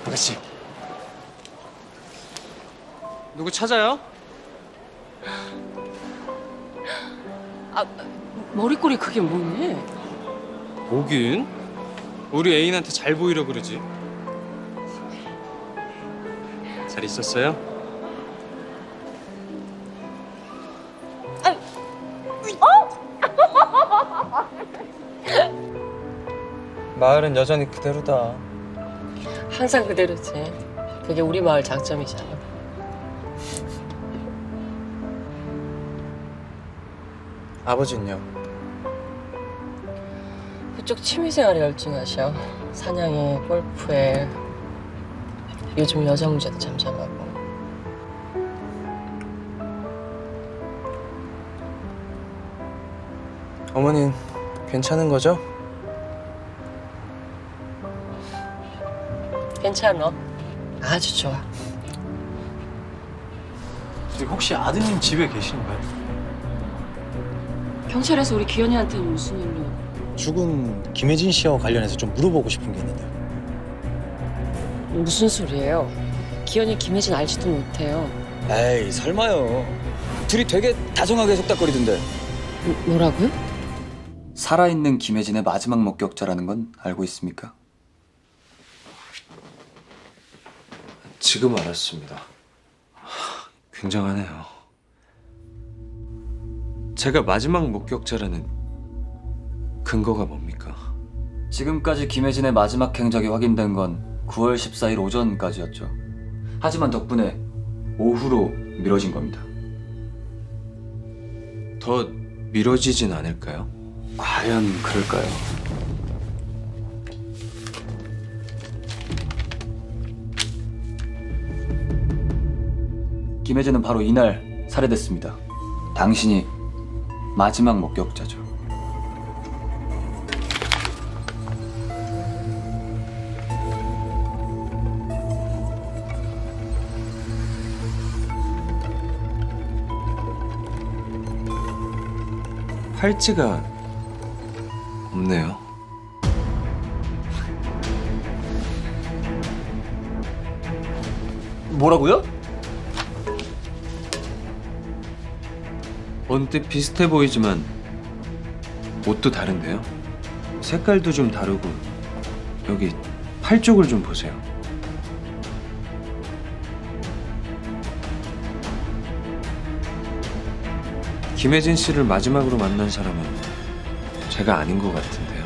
아가씨. 누구 찾아요? 아, 머리꼬리 그게 뭐니? 뭐긴? 우리 애인한테 잘 보이려 그러지. 잘 있었어요? 마을은 여전히 그대로다. 항상 그대로지. 그게 우리 마을 장점이잖아. 아버지는요? 그쪽 취미생활에 열중하셔. 사냥에, 골프에, 요즘 여자 문제도 잠잠하고. 어머닌 괜찮은 거죠? 괜찮어. 아주 좋아. 혹시 아드님 집에 계신가요? 경찰에서 우리 기현이한테는 무슨 일로? 죽은 김혜진 씨와 관련해서 좀 물어보고 싶은 게 있는데. 무슨 소리예요? 기현이 김혜진 알지도 못해요. 에이, 설마요. 둘이 되게 다정하게 속닥거리던데. 뭐라고요? 살아있는 김혜진의 마지막 목격자라는 건 알고 있습니까? 지금 알았습니다. 굉장하네요. 제가 마지막 목격자라는 근거가 뭡니까? 지금까지 김혜진의 마지막 행적이 확인된 건 9월 14일 오전까지였죠. 하지만 덕분에 오후로 미뤄진 겁니다. 더 미뤄지진 않을까요? 과연 그럴까요? 김혜진은 바로 이날 살해됐습니다. 당신이 마지막 목격자죠. 팔찌가 없네요. 뭐라고요? 언뜻 비슷해 보이지만 옷도 다른데요? 색깔도 좀 다르고 여기 팔 쪽을 좀 보세요. 김혜진 씨를 마지막으로 만난 사람은 제가 아닌 것 같은데요.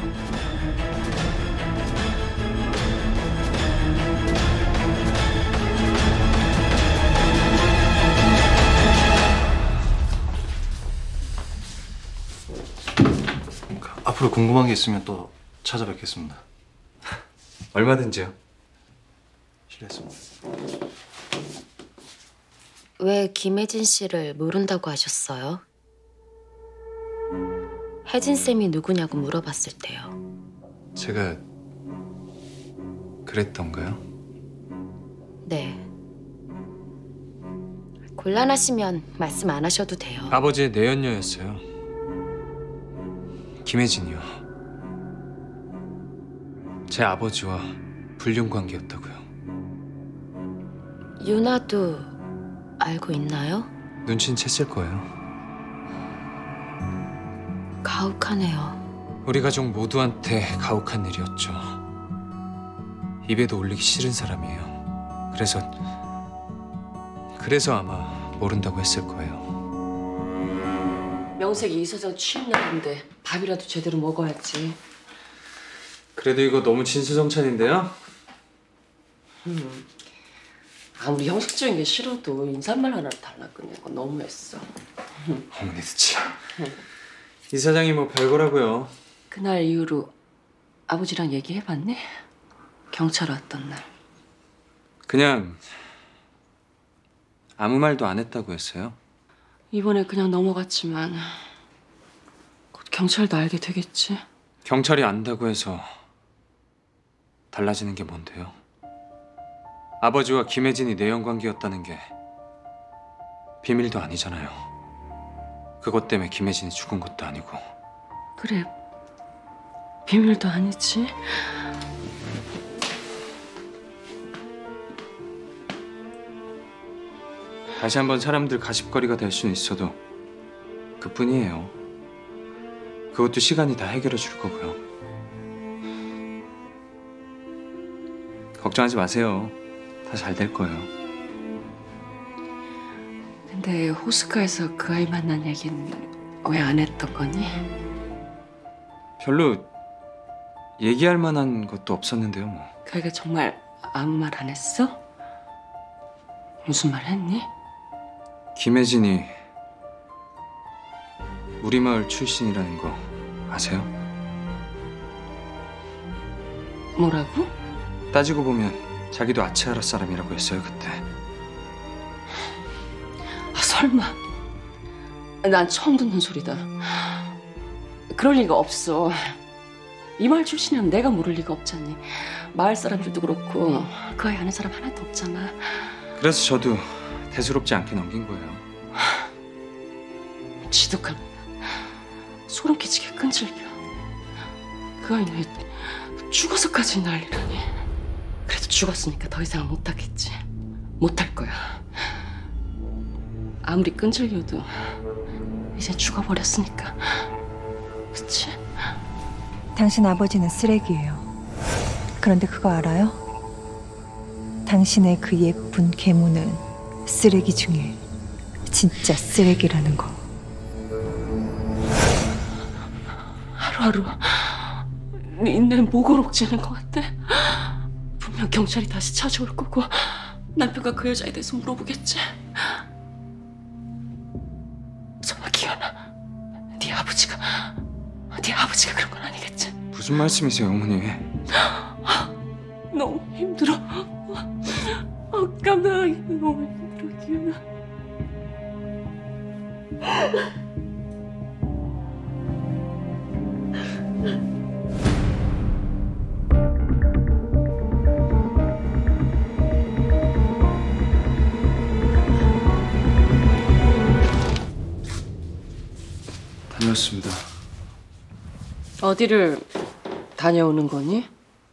앞으로 궁금한 게 있으면 또 찾아뵙겠습니다. 얼마든지요. 실례했습니다. 왜 김혜진 씨를 모른다고 하셨어요? 혜진 쌤이 누구냐고 물어봤을 때요. 제가 그랬던가요? 네. 곤란하시면 말씀 안 하셔도 돼요. 아버지의 내연녀였어요. 김혜진이요. 제 아버지와 불륜 관계였다고요. 유나도 알고 있나요? 눈치는 챘을 거예요. 가혹하네요. 우리 가족 모두한테 가혹한 일이었죠. 입에도 올리기 싫은 사람이에요. 그래서 아마 모른다고 했을 거예요. 명색이 이사장 취임 날인데 밥이라도 제대로 먹어야지. 그래도 이거 너무 진수성찬인데요? 아무리 형식적인 게 싫어도 인사말 하나를 달라 끝낸 건 너무했어. 어머니도 참. 이사장이 뭐 별거라고요. 그날 이후로 아버지랑 얘기해봤니? 경찰 왔던 날. 그냥 아무 말도 안 했다고 했어요. 이번에 그냥 넘어갔지만 곧 경찰도 알게 되겠지. 경찰이 안다고 해서 달라지는 게 뭔데요? 아버지와 김혜진이 내연관계였다는 게 비밀도 아니잖아요. 그것 때문에 김혜진이 죽은 것도 아니고. 그래, 비밀도 아니지. 다시 한번 사람들 가십거리가 될 수는 있어도 그뿐이에요. 그것도 시간이 다 해결해 줄 거고요. 걱정하지 마세요. 다 잘 될 거예요. 근데 호숫가에서 그 아이 만난 얘기는 왜 안 했던 거니? 별로 얘기할 만한 것도 없었는데요, 뭐. 그 아이가 정말 아무 말 안 했어? 무슨 말 했니? 김혜진이 우리 마을 출신이라는 거 아세요? 뭐라고? 따지고 보면 자기도 아치아라 사람이라고 했어요, 그때. 아, 설마. 난 처음 듣는 소리다. 그럴 리가 없어. 이 마을 출신이면 내가 모를 리가 없잖니. 마을 사람들도 그렇고 그 아이 아는 사람 하나도 없잖아. 그래서 저도 대수롭지 않게 넘긴 거예요. 지독합니다. 소름 끼치게 끈질겨. 그 아이는 왜 죽어서까지 난리라니. 그래도 죽었으니까 더 이상은 못하겠지. 못할 거야. 아무리 끈질겨도 이제 죽어버렸으니까. 그치? 당신 아버지는 쓰레기예요. 그런데 그거 알아요? 당신의 그 예쁜 계모는 쓰레기 중에 진짜 쓰레기라는 거. 하루하루 내 목을 옥지는 것 같아. 분명 경찰이 다시 찾아올 거고 남편과 그 여자에 대해서 물어보겠지. 정말 기현아, 네 아버지가 그런 건 아니겠지? 무슨 말씀이세요, 어머니? 너무 힘들어. 감당하기 너무 힘들어, 기현아. 다녀왔습니다. 어디를 다녀오는 거니?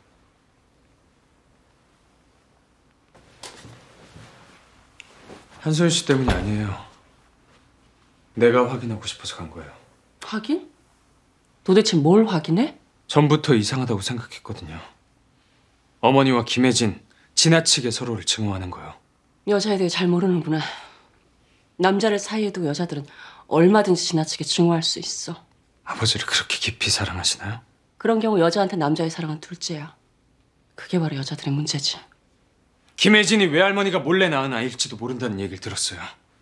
한소연 씨 때문이 아니에요. 내가 확인하고 싶어서 간 거예요. 확인? 도대체 뭘 확인해? 전부터 이상하다고 생각했거든요. 어머니와 김혜진 지나치게 서로를 증오하는 거요. 여자에 대해 잘 모르는구나. 남자를 사이에 두고 여자들은 얼마든지 지나치게 증오할 수 있어. 아버지를 그렇게 깊이 사랑하시나요? 그런 경우 여자한테 남자의 사랑은 둘째야. 그게 바로 여자들의 문제지. 김혜진이 외할머니가 몰래 낳은 아이일지도 모른다는 얘기를 들었어요.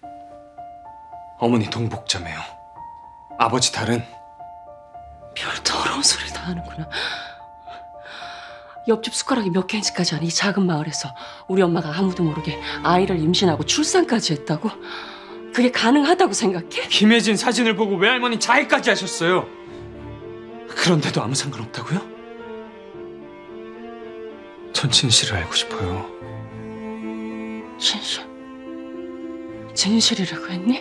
어머니 동복자매요. 아버지 달은. 별 더러운 소리를 다 하는구나. 옆집 숟가락이 몇 개인지까지 아는 이 작은 마을에서 우리 엄마가 아무도 모르게 아이를 임신하고 출산까지 했다고? 그게 가능하다고 생각해? 김혜진 사진을 보고 외할머니 자해까지 하셨어요. 그런데도 아무 상관없다고요? 전 진실을 알고 싶어요. 진실? 진실이라고 했니?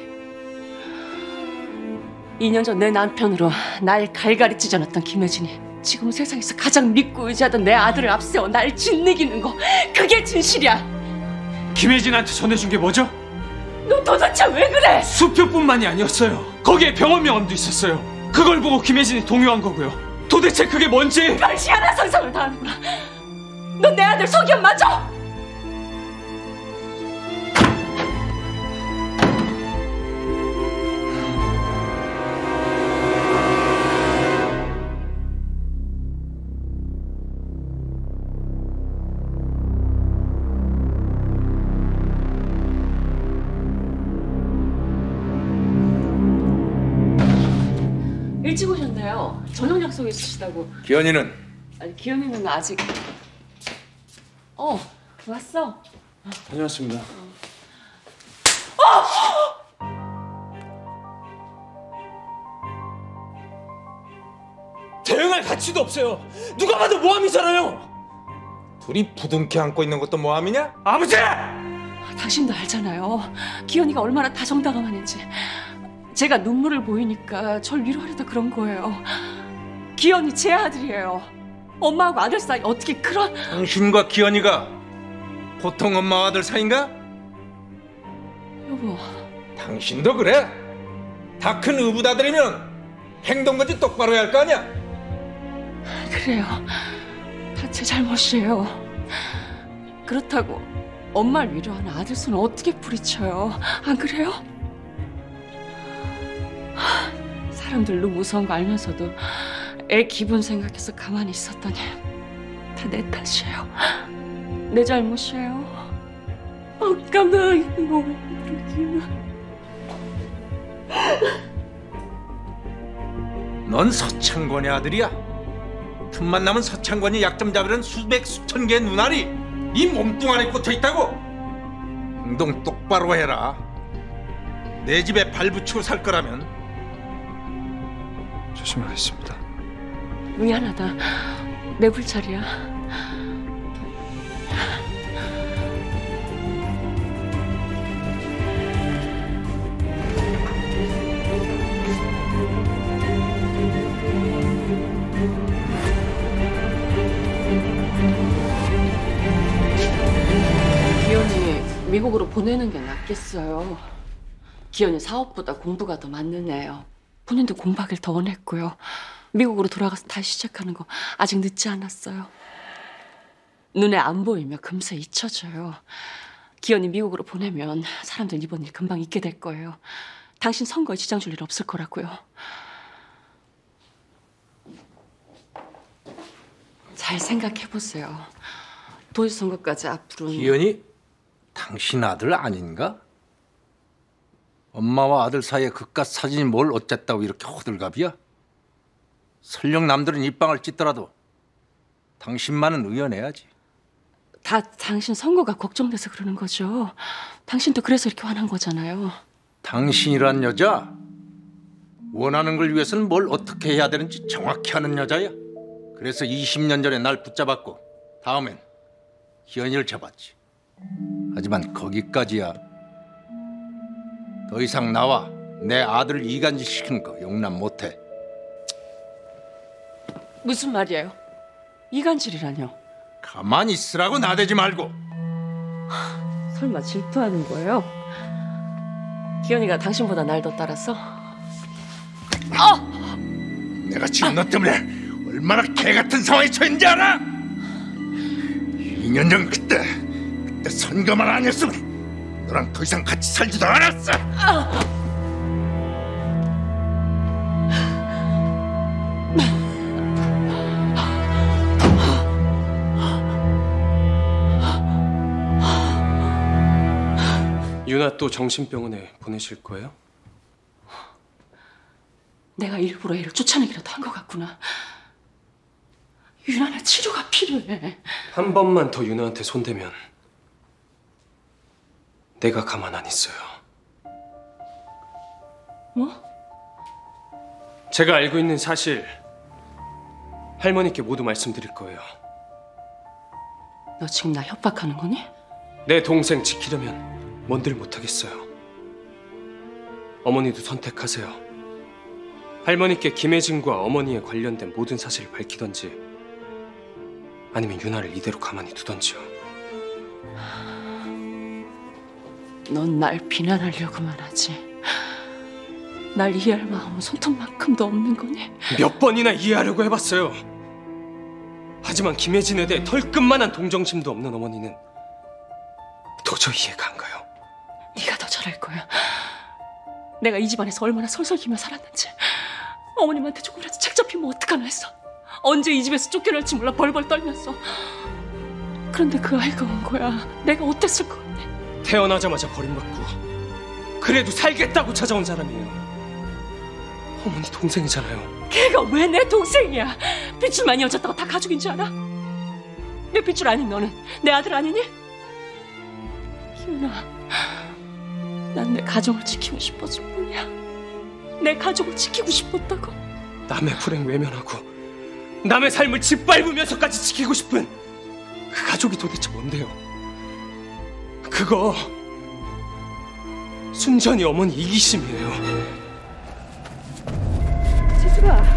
2년 전 내 남편으로 날 갈갈이 찢어놨던 김혜진이 지금 세상에서 가장 믿고 의지하던 내 아들을 앞세워 날 짓이기는 거, 그게 진실이야. 김혜진한테 전해준 게 뭐죠? 너 도대체 왜 그래? 수표뿐만이 아니었어요. 거기에 병원 명함도 있었어요. 그걸 보고 김혜진이 동요한 거고요. 도대체 그게 뭔지. 별시 하나 상상을 다 하는구나. 넌 내 아들 석연 맞아? 일찍 오셨네요. 저녁 약속 있으시다고. 기현이는? 아니, 기현이는 아직... 왔어. 다녀왔습니다. 대응할 가치도 없어요. 누가 봐도 모함이잖아요. 둘이 부둥켜 안고 있는 것도 모함이냐? 아버지! 당신도 알잖아요. 기현이가 얼마나 다정다감하는지. 제가 눈물을 보이니까 절 위로하려다 그런 거예요. 기현이 제 아들이에요. 엄마하고 아들 사이 어떻게 그런... 당신과 기현이가 보통 엄마와 아들 사이인가? 여보. 당신도 그래? 다 큰 의붓아들이면 행동까지 똑바로 해야 할 거 아니야? 그래요. 다 제 잘못이에요. 그렇다고 엄마를 위로하는 아들 손을 어떻게 뿌리쳐요? 안 그래요? 사람들 너무 무서운 거 알면서도 애 기분 생각해서 가만히 있었더니 다 내 탓이에요. 내 잘못이에요. 깜짝이야. 이거 넌 서창권의 아들이야. 틈만 나면 서창권이 약점 잡으려는 수백 수천 개의 눈알이 네 몸뚱아리에 꽂혀있다고. 행동 똑바로 해라. 내 집에 발 붙이고 살 거라면. 조심하겠습니다. 미안하다. 내 불찰이야. 기현이 미국으로 보내는 게 낫겠어요. 기현이 사업보다 공부가 더 맞는 애예요. 본인도 공부하길 더 원했고요. 미국으로 돌아가서 다시 시작하는 거 아직 늦지 않았어요. 눈에 안 보이면 금세 잊혀져요. 기현이 미국으로 보내면 사람들 이번 일 금방 잊게 될 거예요. 당신 선거에 지장 줄 일 없을 거라고요. 잘 생각해보세요. 도지선거까지 앞으로는... 기현이 당신 아들 아닌가? 엄마와 아들 사이에 그깟 사진이 뭘 어쨌다고 이렇게 호들갑이야? 설령 남들은 입방을 찢더라도 당신만은 의연해야지. 다 당신 선거가 걱정돼서 그러는 거죠. 당신도 그래서 이렇게 화난 거잖아요. 당신이란 여자, 원하는 걸 위해서는 뭘 어떻게 해야 되는지 정확히 아는 여자야. 그래서 20년 전에 날 붙잡았고 다음엔 기현이를 잡았지. 하지만 거기까지야. 더 이상 나와 내 아들을 이간질 시키는 거 용납 못해. 무슨 말이에요? 이간질이라뇨? 가만히 있으라고 나대지 말고. 설마 질투하는 거예요? 기현이가 당신보다 날 더 따라서? 내가 지금 너 때문에 얼마나 개 같은 상황에 처했는지 알아? 2년 전 그때 선거만 안 했으면 너랑 더 이상 같이 살지도 않았어. 유나 또 정신병원에 보내실 거예요? 내가 일부러 애를 쫓아내기라도 한 것 같구나. 유나는 치료가 필요해. 한 번만 더 유나한테 손대면 내가 가만 안 있어요. 뭐? 제가 알고 있는 사실 할머니께 모두 말씀드릴 거예요. 너 지금 나 협박하는 거니? 내 동생 지키려면 뭔들 못하겠어요. 어머니도 선택하세요. 할머니께 김혜진과 어머니에 관련된 모든 사실을 밝히던지 아니면 유나를 이대로 가만히 두던지요. 넌 날 비난하려고만 하지. 날 이해할 마음은 손톱만큼도 없는 거니? 몇 번이나 이해하려고 해봤어요. 하지만 김혜진에 대해 털끝만한 동정심도 없는 어머니는 도저히 이해가 안 가요. 네가 더 잘할 거야. 내가 이 집안에서 얼마나 설설기며 살았는지. 어머님한테 조금이라도 책 잡히면 어떡하나 했어. 언제 이 집에서 쫓겨날지 몰라 벌벌 떨면서. 그런데 그 아이가 온 거야. 내가 어땠을 것 같아. 태어나자마자 버림받고 그래도 살겠다고 찾아온 사람이에요. 어머니 동생이잖아요. 걔가 왜 내 동생이야? 핏줄 많이 얹었다고 다 가족인 줄 알아? 내 핏줄 아닌 너는 내 아들 아니니? 기훈아, 난 내 가정을 지키고 싶었을 뿐이야. 내 가족을 지키고 싶었다고. 남의 불행 외면하고 남의 삶을 짓밟으면서까지 지키고 싶은 그 가족이 도대체 뭔데요? 그거 순전히 어머니 이기심이에요. 지수가.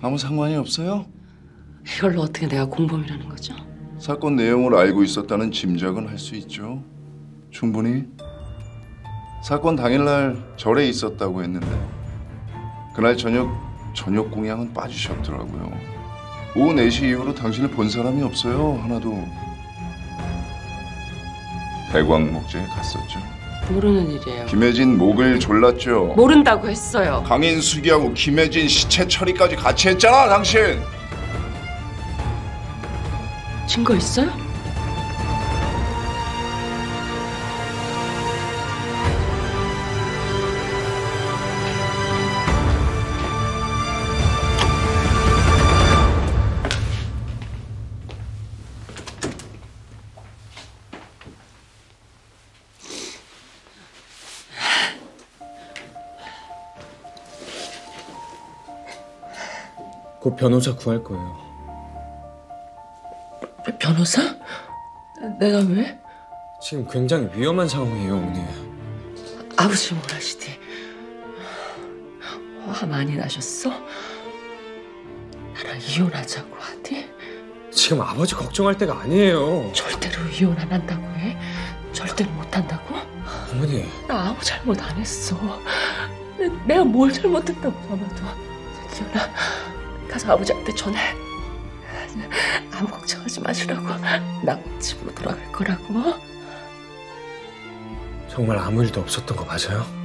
아무 상관이 없어요? 이걸로 어떻게 내가 공범이라는 거죠? 사건 내용을 알고 있었다는 짐작은 할 수 있죠. 충분히. 사건 당일날 절에 있었다고 했는데 그날 저녁 공양은 빠지셨더라고요. 오후 4시 이후로 당신을 본 사람이 없어요. 하나도. 대광 목재에 갔었죠. 모르는 일이에요. 김혜진 목을 졸랐죠. 모른다고 했어요. 강인숙이하고 김혜진 시체 처리까지 같이 했잖아, 당신. 증거 있어요? 곧 변호사 구할 거예요. 변호사? 내가 왜? 지금 굉장히 위험한 상황이에요, 어머니. 아버지 뭘 하시지? 화 많이 나셨어? 나랑 이혼하자고 하디? 지금 아버지 걱정할 때가 아니에요. 절대로 이혼 안 한다고 해? 절대로 못 한다고? 어머니. 나 아무 잘못 안 했어. 내가 뭘 잘못했다고 아마도. 기현아, 가서 아버지한테 전해. 아무 걱정하지 마시라고. 나 집으로 돌아갈 거라고. 정말 아무 일도 없었던 거 맞아요?